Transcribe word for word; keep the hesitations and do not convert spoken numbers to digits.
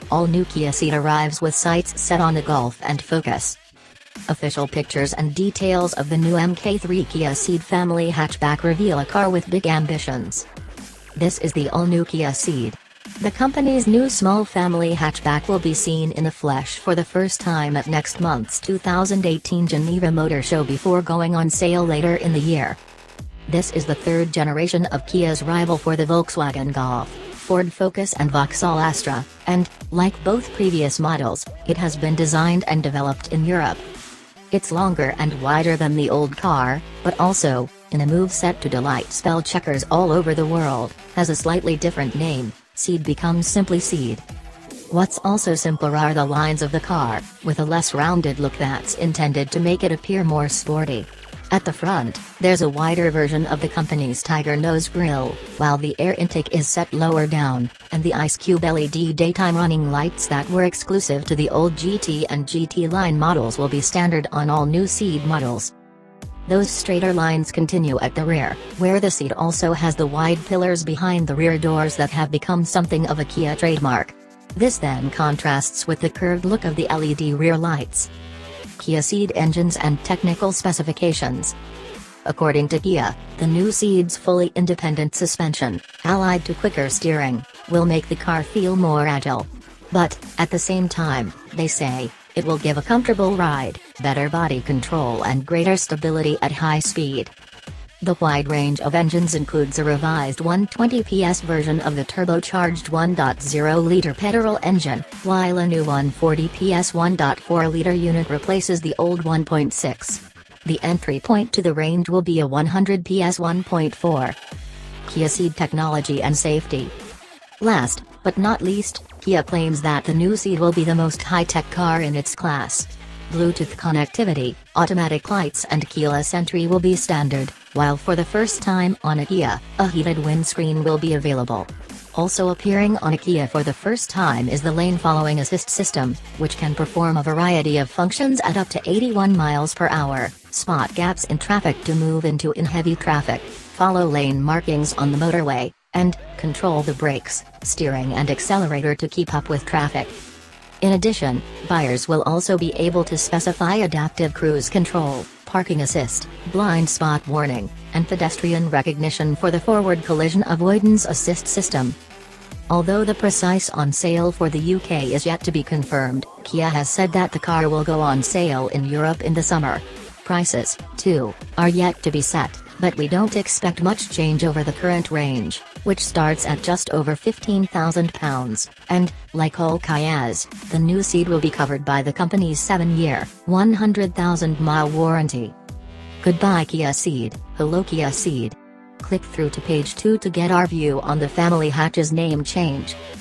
all new Kia Ceed arrives with sights set on the Golf and Focus. Official pictures and details of the new M K three Kia Ceed family hatchback reveal a car with big ambitions. This is the all-new Kia Ceed. The company's new small family hatchback will be seen in the flesh for the first time at next month's two thousand eighteen Geneva Motor Show before going on sale later in the year. This is the third generation of Kia's rival for the Volkswagen Golf, Ford Focus and Vauxhall Astra, and, like both previous models, it has been designed and developed in Europe. It's longer and wider than the old car, but also, in a move set to delight spell checkers all over the world, has a slightly different name. Ceed becomes simply Ceed. What's also simpler are the lines of the car, with a less rounded look that's intended to make it appear more sporty. At the front, there's a wider version of the company's Tiger nose grille, while the air intake is set lower down, and the Ice Cube L E D daytime running lights that were exclusive to the old G T and G T line models will be standard on all new Ceed models. Those straighter lines continue at the rear, where the Ceed also has the wide pillars behind the rear doors that have become something of a Kia trademark. This then contrasts with the curved look of the L E D rear lights. Kia Ceed engines and technical specifications. According to Kia, the new Ceed's fully independent suspension, allied to quicker steering, will make the car feel more agile. But, at the same time, they say, it will give a comfortable ride, better body control and greater stability at high speed. The wide range of engines includes a revised one hundred twenty P S version of the turbocharged one point oh liter petrol engine, while a new one hundred forty P S one point four liter unit replaces the old one point six. The entry point to the range will be a one hundred P S one point four. Kia Ceed technology and safety. Last, but not least, Kia claims that the new Ceed will be the most high-tech car in its class. Bluetooth connectivity, automatic lights and keyless entry will be standard, while for the first time on a Kia, a heated windscreen will be available. Also appearing on a Kia for the first time is the lane following assist system, which can perform a variety of functions at up to eighty-one miles per hour, spot gaps in traffic to move into in heavy traffic, follow lane markings on the motorway, and control the brakes, steering and accelerator to keep up with traffic. In addition, buyers will also be able to specify adaptive cruise control, parking assist, blind spot warning, and pedestrian recognition for the forward collision avoidance assist system. Although the precise on sale for the U K is yet to be confirmed, Kia has said that the car will go on sale in Europe in the summer. Prices, too, are yet to be set, but we don't expect much change over the current range, which starts at just over fifteen thousand pounds, and, like all Kias, the new Ceed will be covered by the company's seven-year, one hundred thousand mile warranty. Goodbye Kia Ceed, hello Kia Ceed. Click through to page two to get our view on the family hatch's name change.